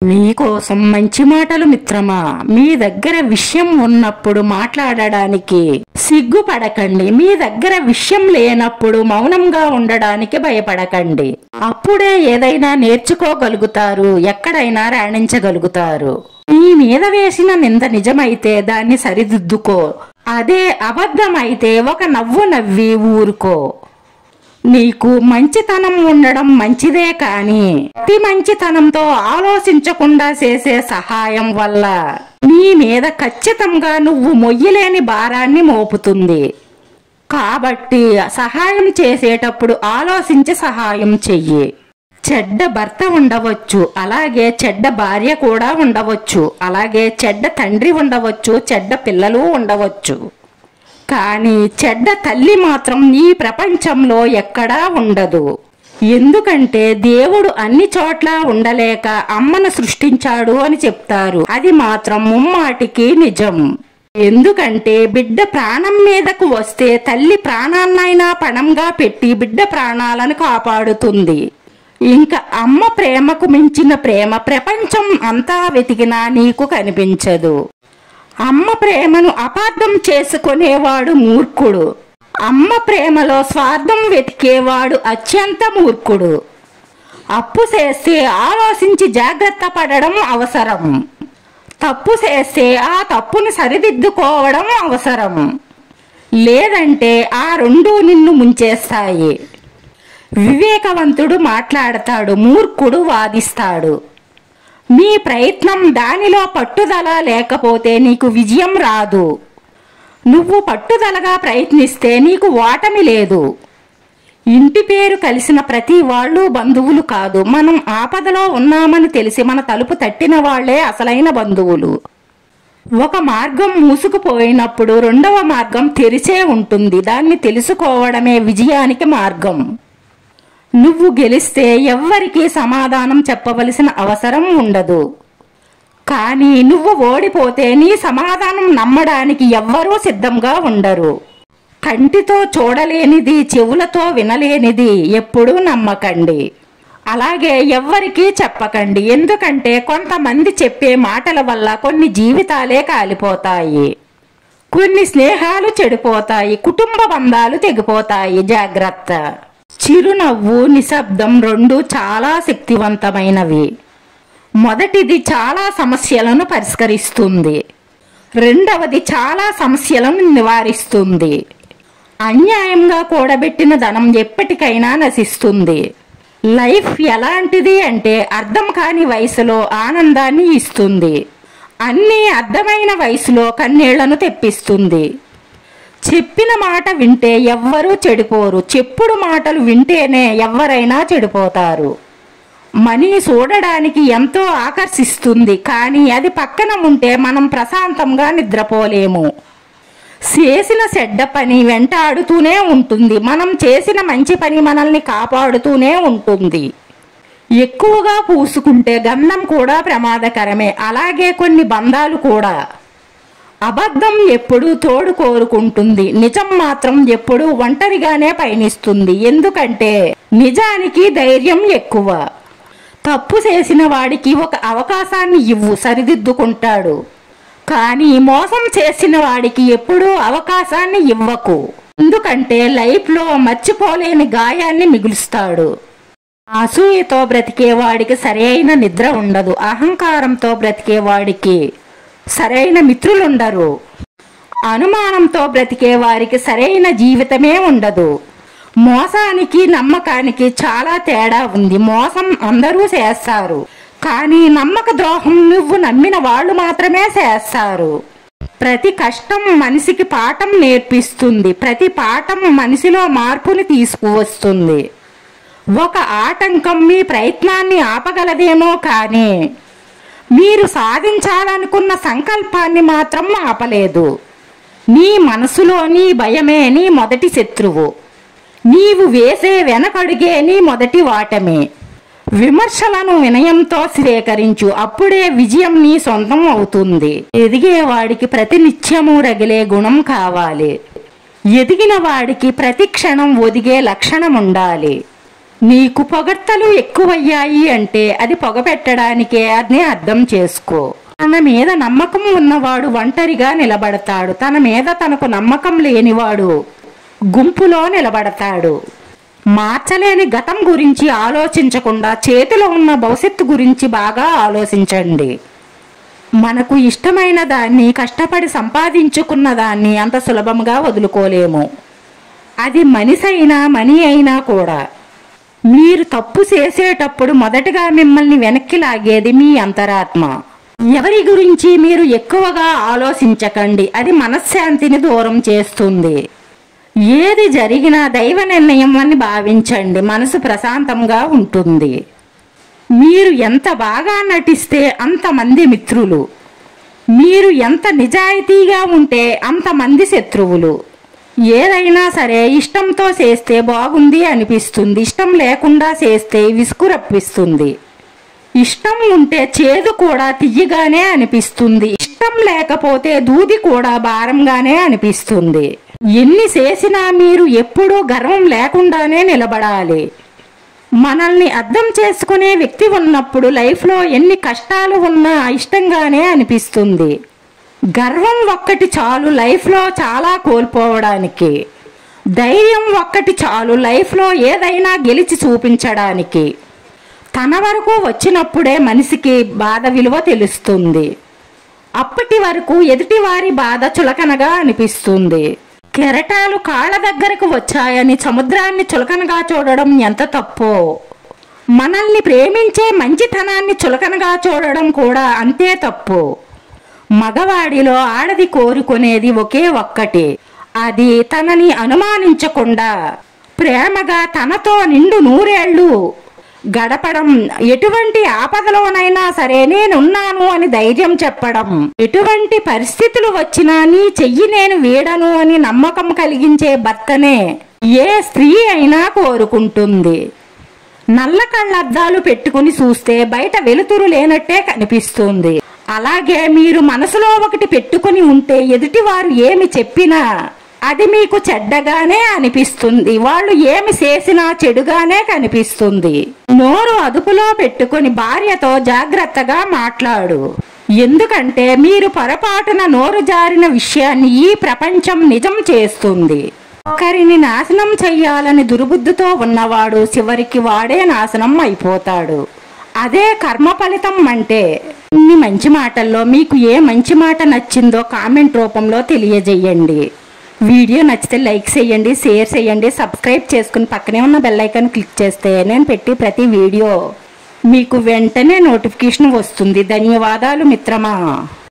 మీకోసం మంచి మాటలు మిత్రమా. మీ దగ్గర విషయం ఉన్నప్పుడు మాట్లాడడానికి సిగ్గుపడకండి. మీ దగ్గర విషయం లేనప్పుడు మౌనంగా ఉండడానికి భయపడకండి. అప్పుడే ఏదైనా నేర్చుకోగలుగుతారు, ఎక్కడైనా రాణించగలుగుతారు. మీ మీద వేసిన నింద నిజమైతే దాన్ని సరిదిద్దుకో. అదే అబద్ధమైతే ఒక నవ్వు నవ్వి ఊరుకో. నీకు మంచితనం ఉండడం మంచిదే, కానీ అతి మంచితనంతో ఆలోచించకుండా చేసే సహాయం వల్ల నీ మీద ఖచ్చితంగా నువ్వు మొయ్యలేని భారాన్ని మోపుతుంది. కాబట్టి సహాయం చేసేటప్పుడు ఆలోచించి సహాయం చెయ్యి. చెడ్డ భర్త ఉండవచ్చు, అలాగే చెడ్డ భార్య కూడా ఉండవచ్చు, అలాగే చెడ్డ తండ్రి ఉండవచ్చు, చెడ్డ పిల్లలు ఉండవచ్చు. కానీ చెడ్డ తల్లి మాత్రం ఈ ప్రపంచంలో ఎక్కడా ఉండదు. ఎందుకంటే దేవుడు అన్ని చోట్ల ఉండలేక అమ్మను సృష్టించాడు అని చెప్తారు. అది మాత్రం ముమ్మాటికి నిజం. ఎందుకంటే బిడ్డ ప్రాణం మీదకు వస్తే తల్లి ప్రాణాన్నైనా పణంగా పెట్టి బిడ్డ ప్రాణాలను కాపాడుతుంది. ఇంకా అమ్మ ప్రేమకు మించిన ప్రేమ ప్రపంచం అంతా వెతికినా నీకు కనిపించదు. అమ్మ ప్రేమను అపార్థం చేసుకునేవాడు మూర్ఖుడు. అమ్మ ప్రేమలో స్వార్థం వెతికేవాడు అత్యంత మూర్ఖుడు. అప్పు చేస్తే ఆలోచించి జాగ్రత్త పడడం అవసరం. తప్పు చేస్తే ఆ తప్పుని సరిదిద్దుకోవడం అవసరం. లేదంటే ఆ రెండూ నిన్ను ముంచేస్తాయి. వివేకవంతుడు మాట్లాడతాడు, మూర్ఖుడు వాదిస్తాడు. నీ ప్రయత్నం దానిలో పట్టుదల లేకపోతే నీకు విజయం రాదు. నువ్వు పట్టుదలగా ప్రయత్నిస్తే నీకు ఓటమి లేదు. ఇంటి పేరు కలిసిన ప్రతి వాళ్ళు బంధువులు కాదు. మనం ఆపదలో ఉన్నామని తెలిసి మన తలుపు తట్టిన వాళ్లే అసలైన బంధువులు. ఒక మార్గం మూసుకుపోయినప్పుడు రెండవ మార్గం తెరిచే ఉంటుంది. దాన్ని తెలుసుకోవడమే విజయానికి మార్గం. నువ్వు గెలిస్తే ఎవ్వరికీ సమాధానం చెప్పవలసిన అవసరం ఉండదు. కానీ నువ్వు ఓడిపోతే నీ సమాధానం నమ్మడానికి ఎవ్వరూ సిద్ధంగా ఉండరు. కంటితో చూడలేనిది, చెవులతో వినలేనిది ఎప్పుడూ నమ్మకండి. అలాగే ఎవ్వరికీ చెప్పకండి. ఎందుకంటే కొంతమంది చెప్పే మాటల వల్ల కొన్ని జీవితాలే కాలిపోతాయి, కొన్ని స్నేహాలు చెడిపోతాయి, కుటుంబ బంధాలు తెగిపోతాయి. జాగ్రత్త. చిరునవ్వు, నిశ్శబ్దం రెండు చాలా శక్తివంతమైనవి. మొదటిది చాలా సమస్యలను పరిష్కరిస్తుంది, రెండవది చాలా సమస్యలను నివారిస్తుంది. అన్యాయంగా కూడబెట్టిన ధనం ఎప్పటికైనా నశిస్తుంది. లైఫ్ ఎలాంటిది అంటే అర్థం కాని వయసులో ఆనందాన్ని ఇస్తుంది, అన్నీ అర్థమైన వయసులో కన్నీళ్లను తెప్పిస్తుంది. చెప్పిన మాట వింటే ఎవ్వరూ చెడిపోరు, చెప్పుడు మాటలు వింటేనే ఎవరైనా చెడిపోతారు. మనీ చూడడానికి ఎంతో ఆకర్షిస్తుంది, కానీ అది పక్కన ఉంటే మనం ప్రశాంతంగా నిద్రపోలేము. చేసిన చెడ్డ పని వెంటాడుతూనే ఉంటుంది, మనం చేసిన మంచి పని మనల్ని కాపాడుతూనే ఉంటుంది. ఎక్కువగా పూసుకుంటే గంధం కూడా ప్రమాదకరమే, అలాగే కొన్ని బంధాలు కూడా. అబద్ధం ఎప్పుడూ తోడు కోరుకుంటుంది, నిజం మాత్రం ఎప్పుడూ ఒంటరిగానే పయనిస్తుంది. ఎందుకంటే నిజానికి ధైర్యం ఎక్కువ. తప్పు చేసిన వాడికి ఒక అవకాశాన్ని ఇవ్వు, సరిదిద్దుకుంటాడు. కానీ మోసం చేసిన వాడికి ఎప్పుడూ అవకాశాన్ని ఇవ్వకు, ఎందుకంటే లైఫ్లో మర్చిపోలేని గాయాన్ని మిగులుస్తాడు. అసూయతో బ్రతికేవాడికి సరైన నిద్ర ఉండదు, అహంకారంతో బ్రతికేవాడికి సరైన మిత్రులుండరు, అనుమానంతో బ్రతికే వారికి సరైన జీవితమే ఉండదు. మోసానికి నమ్మకానికి చాలా తేడా ఉంది. మోసం అందరూ చేస్తారు, కానీ నమ్మక ద్రోహం నువ్వు నమ్మిన వాళ్ళు మాత్రమే చేస్తారు. ప్రతి కష్టం మనిషికి పాఠం నేర్పిస్తుంది, ప్రతి పాఠం మనిషిలో మార్పుని తీసుకువస్తుంది. ఒక ఆటంకం మీ ప్రయత్నాన్ని ఆపగలదేమో, కానీ మీరు సాధించాలనుకున్న సంకల్పాన్ని మాత్రం ఆపలేదు. నీ మనసులోని భయమే నీ మొదటి శత్రువు. నీవు వేసే వెనకడుగే నీ మొదటి వాటమే. విమర్శలను వినయంతో స్వీకరించు, అప్పుడే విజయం నీ సొంతం అవుతుంది. ఎదిగేవాడికి ప్రతినిత్యము రగిలే గుణం కావాలి, ఎదిగిన వాడికి ప్రతి క్షణం ఒదిగే లక్షణం ఉండాలి. నీకు పొగడ్తలు ఎక్కువయ్యాయి అంటే అది పొగ పెట్టడానికే అని అర్థం చేసుకో. తన మీద నమ్మకం ఉన్నవాడు ఒంటరిగా నిలబడతాడు. తన మీద తనకు నమ్మకం లేనివాడు గుంపులో నిలబడతాడు. మార్చలేని గతం గురించి ఆలోచించకుండా చేతిలో ఉన్న భవిష్యత్తు గురించి బాగా ఆలోచించండి. మనకు ఇష్టమైన దాన్ని, కష్టపడి సంపాదించుకున్న దాన్ని అంత సులభంగా వదులుకోలేము. అది మనిషైనా మనీ అయినా కూడా. మీరు తప్పు చేసేటప్పుడు మొదటగా మిమ్మల్ని వెనక్కి లాగేది మీ అంతరాత్మ. ఎవరి గురించి మీరు ఎక్కువగా ఆలోచించకండి, అది మనశ్శాంతిని దూరం చేస్తుంది. ఏది జరిగినా దైవ నిర్ణయం అని భావించండి, మనసు ప్రశాంతంగా ఉంటుంది. మీరు ఎంత బాగా నటిస్తే అంతమంది మిత్రులు, మీరు ఎంత నిజాయితీగా ఉంటే అంతమంది శత్రువులు. ఏదైనా సరే ఇష్టంతో చేస్తే బాగుంది అనిపిస్తుంది, ఇష్టం లేకుండా చేస్తే విసుగు రప్పిస్తుంది. ఇష్టం ఉంటే చేదు కూడా తియ్యగానే అనిపిస్తుంది, ఇష్టం లేకపోతే దూది కూడా భారంగానే అనిపిస్తుంది. ఎన్ని చేసినా మీరు ఎప్పుడూ గర్వం లేకుండానే నిలబడాలి. మనల్ని అర్థం చేసుకునే వ్యక్తి ఉన్నప్పుడు లైఫ్లో ఎన్ని కష్టాలు ఉన్నా ఇష్టంగానే అనిపిస్తుంది. గర్వం ఒక్కటి చాలు లైఫ్లో చాలా కోల్పోవడానికి. ధైర్యం ఒక్కటి చాలు లైఫ్లో ఏదైనా గెలిచి చూపించడానికి. తన వరకు వచ్చినప్పుడే మనిషికి బాధ విలువ తెలుస్తుంది. అప్పటి వరకు ఎదుటివారి బాధ చులకనగా అనిపిస్తుంది. కెరటాలు కాళ్ళ దగ్గరకు వచ్చాయని సముద్రాన్ని చులకనగా చూడడం ఎంత తప్పో, మనల్ని ప్రేమించే మంచితనాన్ని చులకనగా చూడడం కూడా అంతే తప్పు. మగవాడిలో ఆడది కోరుకునేది ఒకే ఒక్కటి, అది తనని అనుమానించకుండా ప్రేమగా తనతో నిండు నూరేళ్లు గడపడం. ఎటువంటి ఆపదలోనైనా సరే నేనున్నాను అని ధైర్యం చెప్పడం. ఎటువంటి పరిస్థితులు వచ్చినా నీ చెయ్యి నేను వీడను అని నమ్మకం కలిగించే భర్తనే ఏ స్త్రీ అయినా కోరుకుంటుంది. నల్ల కళ్ళద్దాలు పెట్టుకుని చూస్తే బయట వెలుతురు లేనట్టే కనిపిస్తుంది. అలాగే మీరు మనసులో ఒకటి పెట్టుకుని ఉంటే ఎదుటివారు ఏమి చెప్పినా అది మీకు చెడ్డగానే అనిపిస్తుంది. వాళ్ళు ఏమి చేసినా చెడుగానే కనిపిస్తుంది. నోరు అదుపులో పెట్టుకుని భార్యతో జాగ్రత్తగా మాట్లాడు. ఎందుకంటే మీరు పొరపాటున నోరు జారిన విషయాన్ని ఈ ప్రపంచం నిజం చేస్తుంది. ఒకరిని నాశనం చెయ్యాలని దుర్బుద్ధితో ఉన్నవాడు చివరికి వాడే నాశనం అయిపోతాడు. అదే కర్మ ఫలితం అంటే. ఇన్ని మంచి మాటల్లో మీకు ఏ మంచి మాట నచ్చిందో కామెంట్ రూపంలో తెలియజేయండి. వీడియో నచ్చితే లైక్ చేయండి, షేర్ చేయండి, సబ్స్క్రైబ్ చేసుకుని పక్కనే ఉన్న బెల్ ఐకాన్ క్లిక్ చేస్తే నేను పెట్టి ప్రతి వీడియో మీకు వెంటనే నోటిఫికేషన్ వస్తుంది. ధన్యవాదాలు మిత్రమా.